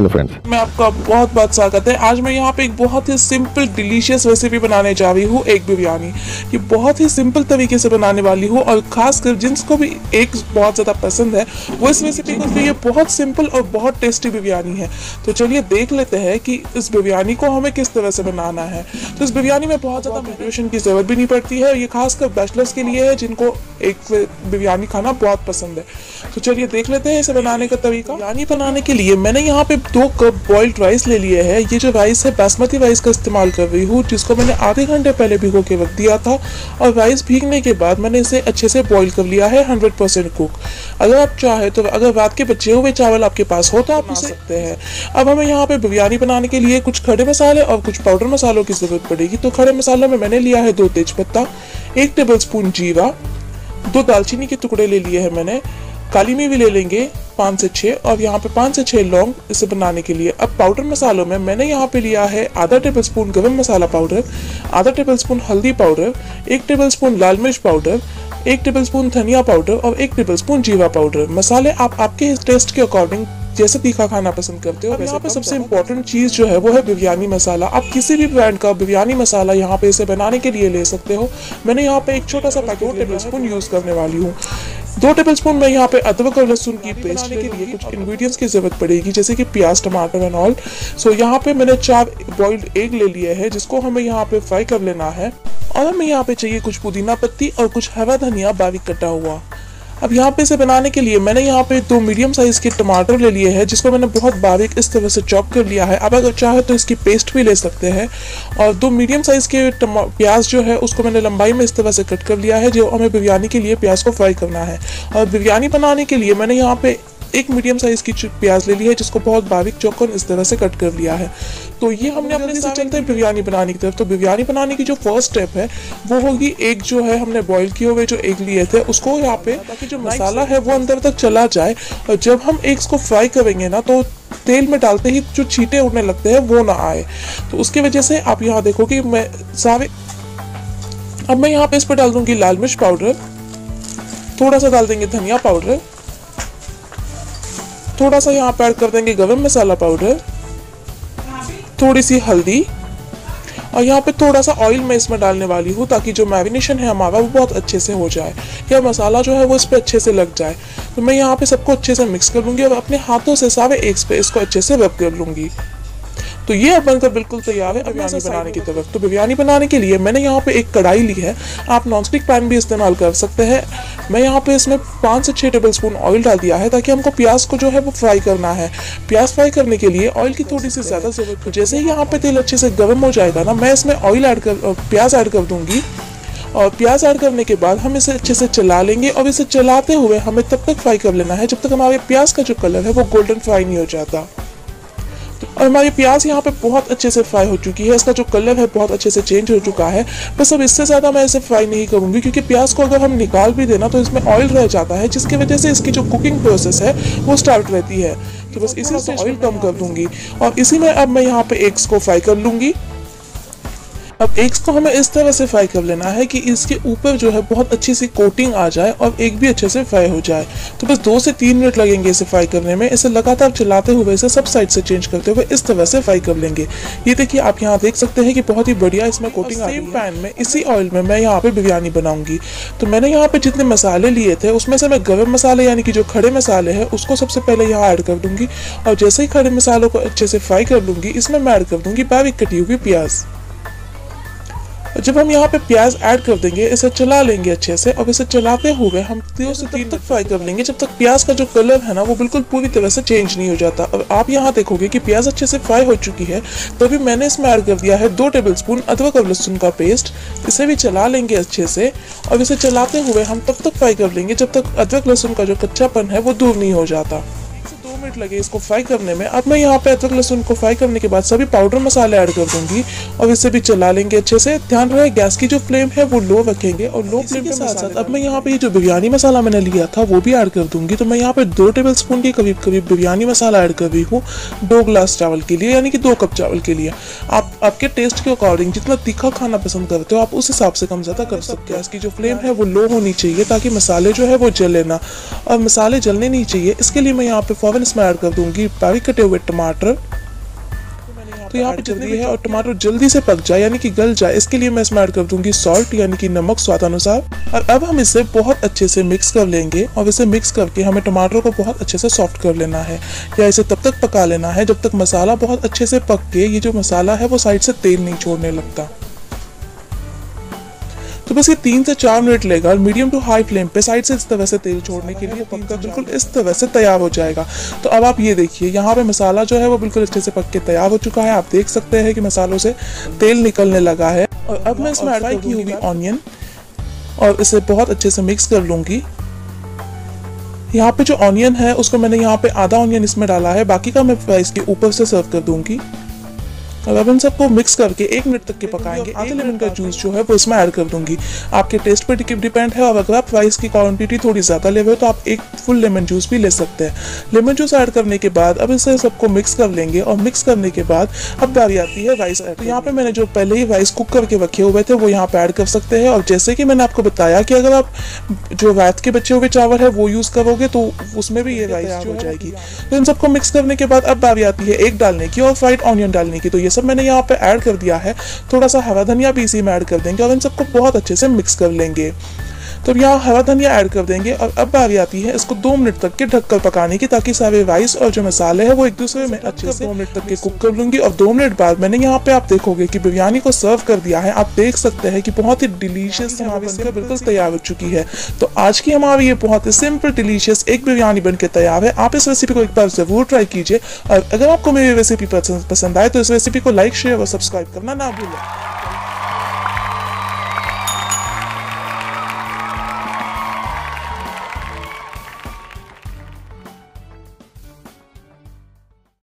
Hello friends, मैं आपका बहुत बहुत स्वागत है। आज मैं यहाँ पे एक बहुत ही सिंपल डिलीशियस रेसिपी बनाने जा रही हूँ, एग बिरयानी। ये बहुत ही सिंपल तरीके से बनाने वाली हूँ और खासकर जिनको भी एग बहुत ज़्यादा पसंद है वो इस रेसिपी को, ये बहुत सिंपल और बहुत टेस्टी बिरयानी है। तो चलिए देख लेते हैं कि इस बिरयानी को हमें किस तरह से बनाना है। तो इस बिरयानी में बहुत ज़्यादा प्रिपरेशन की ज़रूरत भी नहीं पड़ती है। ये खासकर बैचलर्स के लिए है जिनको एग बिरयानी खाना बहुत पसंद है। तो चलिए देख लेते हैं इसे बनाने का तरीका। बिरयानी बनाने के लिए मैंने यहाँ पे 2 कप बॉइल्ड राइस ले लिए है। ये जो राइस है बासमती राइस का इस्तेमाल कर रही हूँ, जिसको मैंने आधे घंटे पहले भिगो के रख दिया था और राइस भीगने के बाद मैंने इसे अच्छे से बॉईल कर लिया है 100% कुक। अगर आप चाहे तो अगर रात के बचे हुए चावल आपके पास हो तो आप बना सकते हैं। अब हमें यहाँ पे बिरयानी बनाने के लिए कुछ खड़े मसाले और कुछ पाउडर मसालों की जरूरत पड़ेगी। तो खड़े मसालों में मैंने लिया है 2 तेजपत्ता, 1 टेबल स्पून जीरा, 2 दालचीनी के टुकड़े ले लिए हैं मैंने, काली मिर्च ले लेंगे 5 से 6 और यहाँ पे 5 से 6 लौंग इसे बनाने के लिए। अब पाउडर मसालों में मैंने यहाँ पे लिया है आधा टेबल स्पून गरम मसाला पाउडर, आधा टेबल स्पून हल्दी पाउडर, 1 टेबल स्पून लाल मिर्च पाउडर, 1 टेबल स्पून धनिया पाउडर और 1 टेबल स्पून जीरा पाउडर। मसाले आप आपके टेस्ट के अकॉर्डिंग जैसे तीखा खाना पसंद करते हो। यहाँ पे सबसे इम्पोर्टेंट चीज जो है वो है बिरयानी मसाला। आप किसी भी ब्रांड का बिरयानी मसाला यहाँ पे इसे बनाने के लिए ले सकते हो। मैंने यहाँ पे एक छोटा सा पैकेट 2 टेबल स्पून यूज करने वाली हूँ। 2 टेबल स्पून में यहाँ पे अदरक और लहसुन की पेस्ट के लिए कुछ इंग्रेडिएंट्स की जरूरत पड़ेगी, जैसे कि प्याज, टमाटर एंड ऑल। सो यहाँ पे मैंने 4 बॉइल्ड एग ले लिए हैं जिसको हमें यहाँ पे फ्राई कर लेना है। और हमें यहाँ पे चाहिए कुछ पुदीना पत्ती और कुछ हरा धनिया बारीक कटा हुआ। अब यहाँ पे इसे बनाने के लिए मैंने यहाँ पे 2 मीडियम साइज के टमाटर ले लिए हैं जिसको मैंने बहुत बारीक इस तरह से चॉप कर लिया है। अब अगर चाहे तो इसकी पेस्ट भी ले सकते हैं। और 2 मीडियम साइज के प्याज जो है उसको मैंने लंबाई में इस तरह से कट कर लिया है, जो हमें बिरयानी के लिए प्याज को फ्राई करना है। और बिरयानी बनाने के लिए मैंने यहाँ पे 1 मीडियम साइज की प्याज ले ली है जिसको बहुत बारीक चौकोर इस तरह से कट कर लिया है। तो ये हमने अपने से चलते हैं बिरयानी बनाने की तरफ। तो बिरयानी बनाने की जो फर्स्ट स्टेप है वो होगी एग जो है हमने बॉईल किए हुए जो एग लिए थे उसको यहाँ पे, ताकि जो मसाला है वो अंदर तक चला जाए। और जब हम एग्स को फ्राई करेंगे ना तो तेल में डालते ही जो छींटे उड़ने लगते हैं वो ना आए। तो उसकी वजह से आप यहाँ देखोगे मैं सारे, अब मैं यहाँ पे इस पर डाल दूंगी लाल मिर्च पाउडर, थोड़ा सा डाल देंगे धनिया पाउडर, थोड़ा सा यहाँ पे ऐड कर देंगे गरम मसाला पाउडर, थोड़ी सी हल्दी और यहाँ पे थोड़ा सा ऑयल मैं इसमें डालने वाली हूँ ताकि जो मैरिनेशन है हमारा वो बहुत अच्छे से हो जाए, या मसाला जो है वो इस पे अच्छे से लग जाए। तो मैं यहाँ पे सबको अच्छे से मिक्स कर लूँगी और अपने हाथों से सारे एग्स पे इसको अच्छे से रब कर लूँगी। तो ये अब बनकर बिल्कुल तैयार है बिरयानी बनाने की तरफ। तो बिरयानी बनाने के लिए मैंने यहाँ पे एक कढ़ाई ली है, आप नॉनस्टिक पैन भी इस्तेमाल कर सकते हैं। मैं यहाँ पे इसमें 5 से 6 टेबल स्पून ऑयल डाल दिया है ताकि हमको प्याज को जो है वो फ्राई करना है। प्याज फ्राई करने के लिए ऑयल की थोड़ी सी ज़्यादा जरूरत है। जैसे ही यहाँ पे तेल अच्छे से गर्म हो जाएगा ना, मैं इसमें प्याज ऐड कर दूंगी। और प्याज ऐड करने के बाद हम इसे अच्छे से चला लेंगे और इसे चलाते हुए हमें तब तक फ्राई कर लेना है जब तक हमारे प्याज का जो कलर है वो गोल्डन फ्राई नहीं हो जाता। और हमारी प्याज यहाँ पे बहुत अच्छे से फ्राई हो चुकी है, इसका जो कलर है बहुत अच्छे से चेंज हो चुका है। बस अब इससे ज़्यादा मैं इसे फ्राई नहीं करूँगी क्योंकि प्याज को अगर हम निकाल भी देना तो इसमें ऑयल रह जाता है, जिसकी वजह से इसकी जो कुकिंग प्रोसेस है वो स्टार्ट रहती है। तो बस इसी से ऑयल कम कर दूंगी और इसी में अब मैं यहाँ पे एग्स को फ्राई कर लूँगी। अब एग्स को हमें इस तरह से फ्राई कर लेना है कि इसके ऊपर जो है बहुत अच्छी सी कोटिंग आ जाए और एग भी अच्छे से फ्राई हो जाए। तो बस 2 से 3 मिनट लगेंगे इसे फ्राई करने में। इसे लगातार चलाते हुए इसे सब साइड से चेंज करते हुए इस तरह से फ्राई कर लेंगे। ये देखिए आप यहाँ देख सकते हैं कि बहुत ही बढ़िया इसमें कोटिंग आ रही है। पैन में इसी ऑयल में मैं यहाँ पे बिरयानी बनाऊंगी। तो मैंने यहाँ पे जितने मसाले लिए थे उसमें से मैं गरम मसाले यानी कि जो खड़े मसाले हैं उसको सबसे पहले यहाँ ऐड कर दूंगी। और जैसे ही खड़े मसालों को अच्छे से फ्राई कर लूंगी इसमें मैं ऐड कर दूंगी बारीक कटी हुई प्याज। जब हम यहाँ पे प्याज ऐड कर देंगे इसे चला लेंगे अच्छे से और इसे चलाते हुए हम 2 से 3 तक फ्राई कर लेंगे जब तक प्याज का जो कलर है ना वो बिल्कुल पूरी तरह से चेंज नहीं हो जाता। अब आप यहाँ देखोगे कि प्याज अच्छे से फ्राई हो चुकी है, तो अभी मैंने इसमें ऐड कर दिया है 2 टेबल स्पून अदरक और लहसुन का पेस्ट। इसे भी चला लेंगे अच्छे से और इसे चलाते हुए हम तब तक फ्राई कर लेंगे जब तक अदरक लहसुन का जो कच्चापन है वो दूर नहीं हो जाता। 2 मिनट लगे इसको फ्राई करने में। अब मैं यहाँ पे अदरक लहसुन को फ्राई करने के बाद सभी पाउडर मसाले ऐड कर दूंगी और इसे भी चला लेंगे अच्छे से। ध्यान रहे गैस की जो फ्लेम है वो लो रखेंगे और लो फ्लेम के साथ साथ अब मैं यहाँ पे जो बिरयानी मसाला मैंने लिया था वो भी ऐड कर दूंगी। तो मैं यहाँ पे 2 टेबल स्पून के करीब करीब बिरयानी मसाला ऐड कर रही हूँ 2 गिलास चावल के लिए, यानी कि 2 कप चावल के लिए। आप आपके टेस्ट के अकॉर्डिंग जितना तीखा खाना पसंद करते हो आप उस हिसाब से कम ज़्यादा कर सकते हो। गैस की जो फ्लेम है वो लो होनी चाहिए ताकि मसाले जो है वो जले ना, और मसाले जलने नहीं चाहिए। इसके लिए मैं यहाँ पे फौरन इसमें इसमें ऐड कर दूंगी बारीक कटे हुए टमाटर। तो यहाँ पे जितने भी है और टमाटर जल्दी से पक जाए यानी कि गल जाए, इसके लिए मैं इसमें ऐड कर दूंगी सॉल्ट यानी कि नमक स्वादानुसार। और अब हम इसे बहुत अच्छे से मिक्स कर लेंगे और इसे मिक्स करके हमें टमाटर को बहुत अच्छे से सॉफ्ट कर लेना है या इसे तब तक पका लेना है जब तक मसाला बहुत अच्छे से पक के ये जो मसाला है वो साइड से तेल नहीं छोड़ने लगता। तो बस ये 3 से 4 मिनट लेगा और मीडियम टू हाई फ्लेम पे साइड से इस तरह से तेल छोड़ने के लिए पककर बिल्कुल इस तरह से तैयार हो जाएगा। तो अब आप ये देखिए यहाँ पे मसाला जो है वो बिल्कुल अच्छे से पक के तैयार हो चुका है। आप देख सकते हैं कि मसालों से तेल निकलने लगा है। और अब मैं इसमें फ्राई की हुई ऑनियन और इसे बहुत अच्छे से मिक्स कर लूंगी। यहाँ पे जो ऑनियन है उसको मैंने यहाँ पे आधा ऑनियन इसमें डाला है, बाकी का मैं फ्राइज के ऊपर से सर्व कर दूंगी। और अब इन सबको मिक्स करके 1 मिनट तक के पकाएंगे। आधे लेमन का जूस जो है वो इसमें ऐड कर दूंगी। आपके टेस्ट पर डिपेंड है और अगर आप राइस की क्वांटिटी थोड़ी ज़्यादा ले हो तो आप 1 फुल लेमन जूस भी ले सकते हैं। लेमन जूस ऐड करने के बाद अब इसे सबको मिक्स कर लेंगे और मिक्स करने के बाद अब बारी आती है राइस ऐड। तो यहाँ पे मैंने जो पहले ही राइस कुक करके रखे हुए थे वो यहाँ पे ऐड कर सकते हैं। और जैसे कि मैंने आपको बताया कि अगर आप जो रात के बचे हुए चावल है वो यूज़ करोगे तो उसमें भी ये राइस हो जाएगी। तो इन सबको मिक्स करने के बाद अब बारी आती है एग डालने की और फ्राइड ऑनियन डालने की। तो ये सब मैंने यहाँ पे ऐड कर दिया है। थोड़ा सा हरा धनिया भी इसी में ऐड कर देंगे और इन सबको बहुत अच्छे से मिक्स कर लेंगे। तो यहाँ हरा धनिया ऐड कर देंगे और अब बारी आती है इसको 2 मिनट तक के ढककर पकाने की, ताकि सारे राइस और जो मसाले हैं वो एक दूसरे में अच्छे से 2 मिनट तक के कुक कर लूंगी। और 2 मिनट बाद मैंने यहाँ पे आप देखोगे कि बिरयानी को सर्व कर दिया है। आप देख सकते हैं कि बहुत ही डिलीशियस हमारी बनकर बिल्कुल तैयार हो चुकी है। तो आज की हमारी ये बहुत ही सिंपल डिलीशियस एग बिरयानी बनकर तैयार है। आप इस रेसिपी को एक बार जरूर ट्राई कीजिए और अगर आपको मेरी रेसिपी पसंद आए तो इस रेसिपी को लाइक, शेयर और सब्सक्राइब करना ना भूलें।